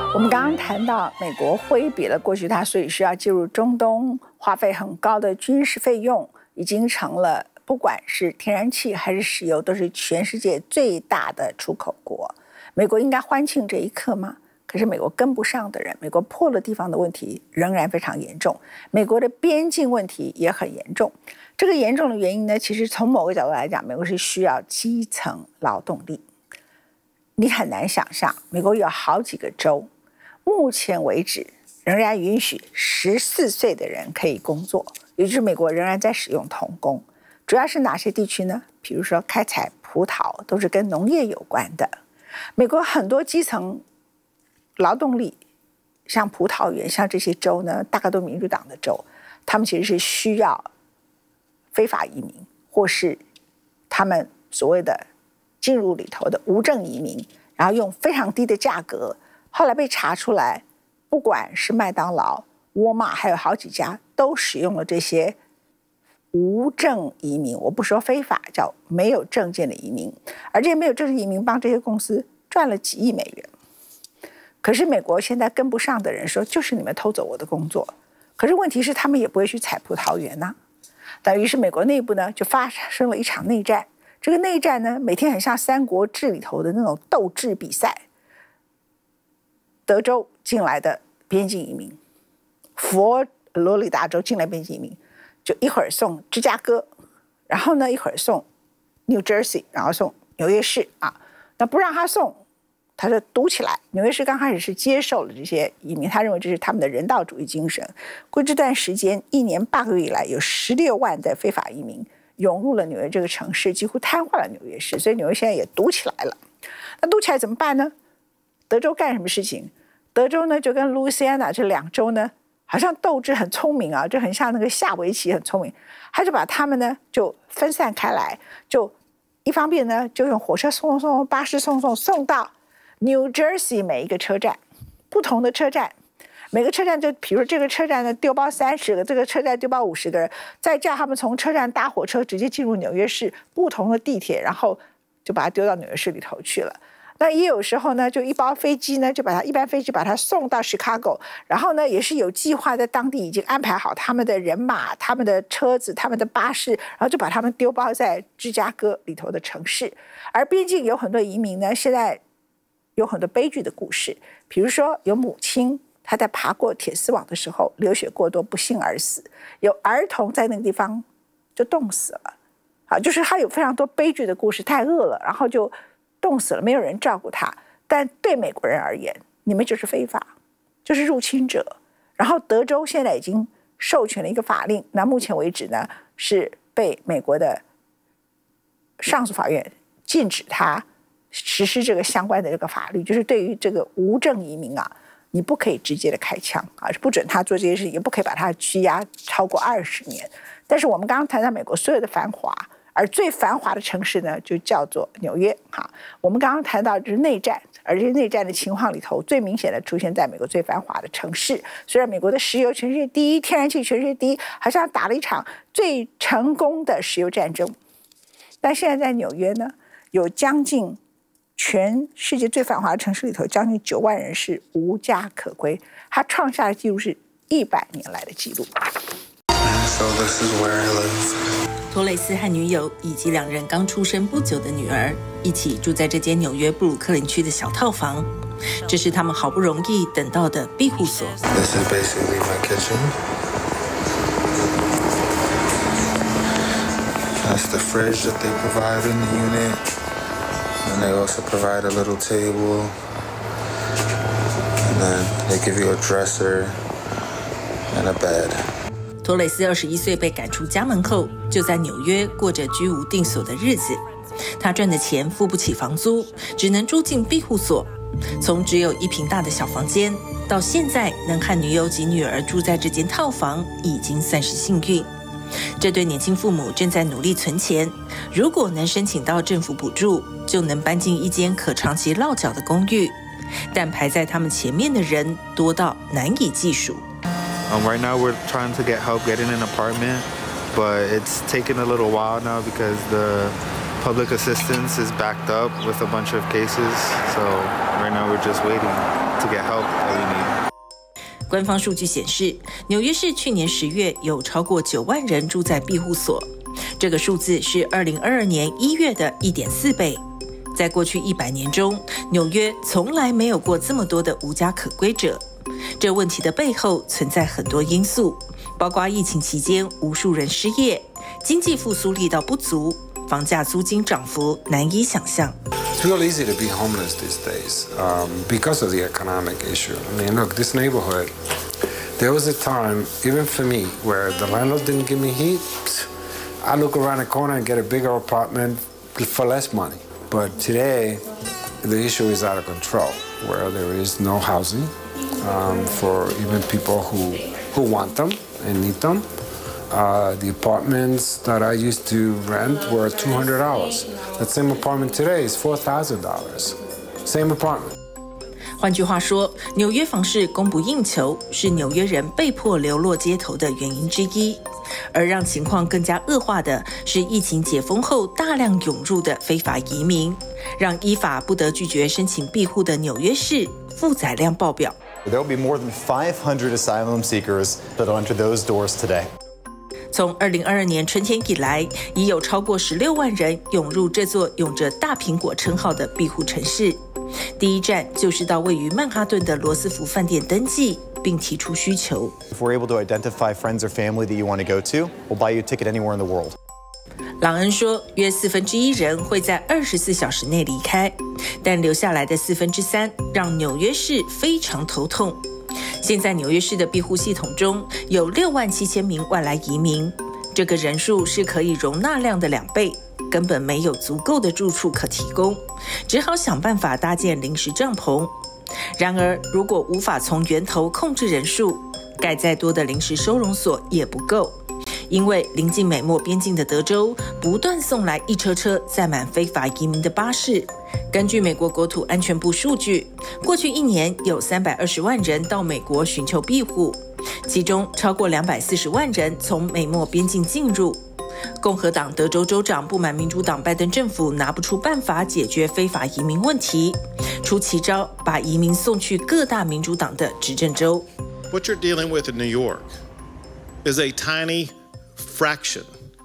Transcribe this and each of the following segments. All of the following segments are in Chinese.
我们刚刚谈到，美国挥别了过去它所以需要介入中东花费很高的军事费用，已经成了不管是天然气还是石油，都是全世界最大的出口国。美国应该欢庆这一刻吗？可是美国跟不上的人，美国破了地方的问题仍然非常严重，美国的边境问题也很严重。这个严重的原因呢，其实从某个角度来讲，美国是需要基层劳动力。你很难想象，美国有好几个州，目前为止仍然允许14岁的人可以工作，也就是美国仍然在使用童工。主要是哪些地区呢？比如说开采葡萄，都是跟农业有关的。美国很多基层劳动力，像葡萄园，像这些州呢，大概都民主党的州，他们其实是需要非法移民，或是他们所谓的进入里头的无证移民，然后用非常低的价格，后来被查出来，不管是麦当劳、沃尔玛，还有好几家都使用了这些无证移民，我不说非法，叫没有证件的移民，而这些没有证件移民帮这些公司赚了几亿美元。可是美国现在跟不上的人说，就是你们偷走我的工作。可是问题是他们也不会去采葡萄园呐，等于是美国内部呢就发生了一场内战。这个内战呢，每天很像《三国志》里头的那种斗智比赛。德州进来的边境移民，佛罗里达州进来边境移民，就一会儿送芝加哥，然后呢一会儿送 New Jersey， 然后送纽约市啊。那不让他送，他就堵起来。纽约市刚开始是接受了这些移民，他认为这是他们的人道主义精神。过这段时间，1年8个月以来，有16万的非法移民涌入了纽约这个城市，几乎瘫痪了纽约市，所以纽约现在也堵起来了。那堵起来怎么办呢？德州干什么事情？德州呢就跟路易斯安那这2州呢，好像斗智很聪明啊，就很像那个下围棋很聪明，他就把他们呢就分散开来，就一方面呢就用火车送，巴士送到 New Jersey 每一个车站，不同的车站。每个车站就比如这个车站呢丢包30个，这个车站丢包50个人，再叫他们从车站搭火车直接进入纽约市不同的地铁，然后就把它丢到纽约市里头去了。那也有时候呢，就一包飞机呢，就把它一般飞机把它送到 Chicago， 然后呢也是有计划在当地已经安排好他们的人马、他们的车子、他们的巴士，然后就把他们丢包在芝加哥里头的城市。而边境有很多移民呢，现在有很多悲剧的故事，比如说有母亲他在爬过铁丝网的时候流血过多不幸而死，有儿童在那个地方就冻死了，就是他有非常多悲剧的故事，太饿了然后就冻死了，没有人照顾他。但对美国人而言，你们就是非法，就是入侵者。然后德州现在已经授权了一个法令，那目前为止呢是被美国的上诉法院禁止他实施这个相关的这个法律，就是对于这个无证移民啊，你不可以直接的开枪啊，不准他做这些事情，也不可以把他拘押超过20年。但是我们刚刚谈到美国所有的繁华，而最繁华的城市呢，就叫做纽约哈。我们刚刚谈到就是内战，而这些内战的情况里头，最明显的出现在美国最繁华的城市。虽然美国的石油全世界第一，天然气全世界第一，好像打了一场最成功的石油战争，但现在在纽约呢，有将近全世界最繁华的城市里头，将近9万人是无家可归，它创下的记录是100年来的记录。 So this is where I live. 托雷斯和女友以及2人刚出生不久的女儿一起住在这间纽约布鲁克林区的小套房，这是他们好不容易等到的庇护所。 This is basically my kitchen. That's the fridge that they provide in the unit. And they also provide a little table. And then they give you a dresser and a bed. 托雷斯21岁被赶出家门后，就在纽约过着居无定所的日子。他赚的钱付不起房租，只能住进庇护所。从只有1坪大的小房间，到现在能和女友及女儿住在这间套房，已经算是幸运。这对年轻父母正在努力存钱，如果能申请到政府补助，就能搬进一间可长期落脚的公寓。但排在他们前面的人多到难以计数。 Right now we're trying to get help getting an apartment, but it's taken a little while now because the public assistance is backed up with a bunch of cases. So right now we're just waiting. to get help that we need. 官方数据显示，纽约市去年10月有超过9万人住在庇护所，这个数字是2022年1月的1.4倍。在过去100年中，纽约从来没有过这么多的无家可归者。这问题的背后存在很多因素，包括疫情期间无数人失业，经济复苏力道不足，房价租金涨幅难以想象。 It's real easy to be homeless these days because of the economic issue. I mean, look, this neighborhood, there was a time, even for me, where the landlord didn't give me heat. I look around the corner and get a bigger apartment for less money. But today, the issue is out of control, where there is no housing for even people who want them and need them. The apartments that I used to rent were $200. That same apartment today is $4,000. Same apartment. 换句话说，纽约房市供不应求，是纽约人被迫流落街头的原因之一。而让情况更加恶化的是，疫情解封后大量涌入的非法移民，让依法不得拒绝申请庇护的纽约市负载量爆表。 There will be more than 500 asylum seekers that will enter those doors today. 从2022年春天以来，已有超过16万人涌入这座有着大苹果称号的庇护城市。第一站就是到位于曼哈顿的罗斯福饭店登记，并提出需求。 If we're able to identify friends or family that you want to go to, we'll buy you a ticket anywhere in the world. 朗恩说，约1/4人会在24小时内离开，但留下来的3/4让纽约市非常头痛。现在纽约市的庇护系统中有67000名外来移民，这个人数是可以容纳量的2倍，根本没有足够的住处可提供，只好想办法搭建临时帐篷。然而，如果无法从源头控制人数，盖再多的临时收容所也不够。因为临近美墨边境的德州不断送来一车车载满非法移民的巴士。根据美国国土安全部数据，过去1年有320万人到美国寻求庇护，其中超过240万人从美墨边境进入。共和党德州州长不满民主党拜登政府拿不出办法解决非法移民问题，出奇招把移民送去各大民主党的执政州。 What you're dealing with in New York is a tiny fraction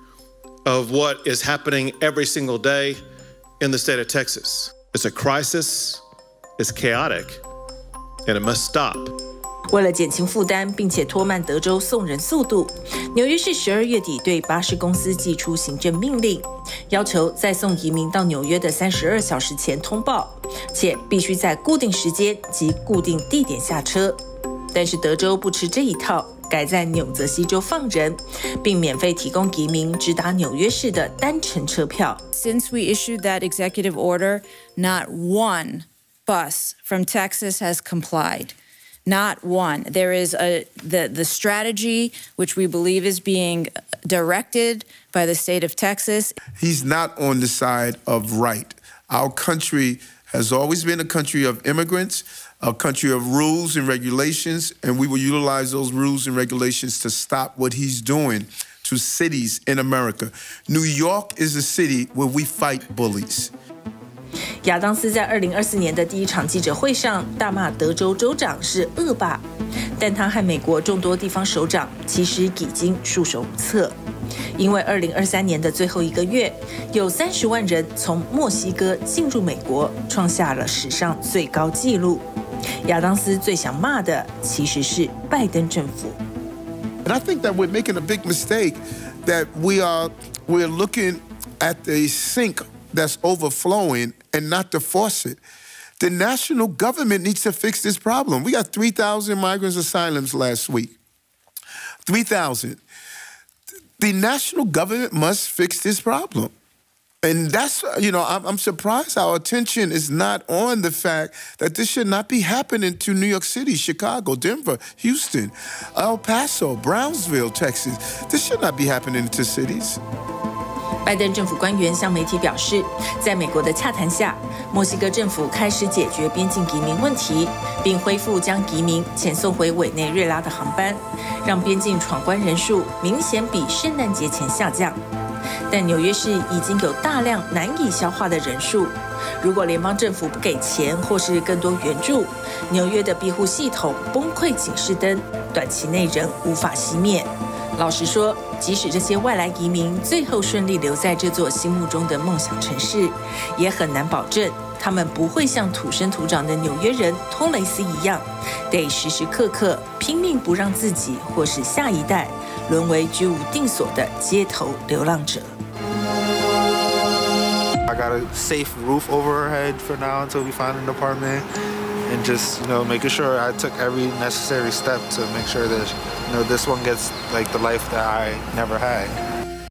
of what is happening every single day in the state of Texas. It's a crisis, it's chaotic, and it must stop. 为了减轻负担，并且拖慢德州送人速度，纽约市12月底对巴士公司寄出行政命令，要求在送移民到纽约的32小时前通报，且必须在固定时间及固定地点下车。但是德州不吃这一套，改在纽泽西州放人，并免费提供移民直达纽约市的单程车票。 Since we issued that executive order, not one bus from Texas has complied. Not one. There is the strategy, which we believe is being directed by the state of Texas. He's not on the side of right. Our country has always been a country of immigrants, a country of rules and regulations, and we will utilize those rules and regulations to stop what he's doing to cities in America. New York is a city where we fight bullies. 亚当斯在2024年的第一场记者会上大骂德州州长是恶霸，但他和美国众多地方首长其实已经束手无策，因为2023年的最后1个月，有30万人从墨西哥进入美国，创下了史上最高纪录。亚当斯最想骂的其实是拜登政府。 And I think that we're making a big mistake, that we're looking at the sink that's overflowing and not to force it. The national government needs to fix this problem. We got 3,000 migrants asylums last week. 3,000. The national government must fix this problem. And that's, I'm surprised our attention is not on the fact that this should not be happening to New York City, Chicago, Denver, Houston, El Paso, Brownsville, Texas. This should not be happening to cities. 拜登政府官员向媒体表示，在美国的洽谈下，墨西哥政府开始解决边境移民问题，并恢复将移民遣送回委内瑞拉的航班，让边境闯关人数明显比圣诞节前下降。但纽约市已经有大量难以消化的人数， 如果联邦政府不给钱或是更多援助，纽约的庇护系统崩溃警示灯短期内仍无法熄灭。老实说，即使这些外来移民最后顺利留在这座心目中的梦想城市，也很难保证他们不会像土生土长的纽约人托雷斯一样，得时时刻刻拼命不让自己或是下一代沦为居无定所的街头流浪者。 I got a safe roof over her head for now until we find an apartment, and just making sure I took every necessary step to make sure that this one gets like the life that I never had.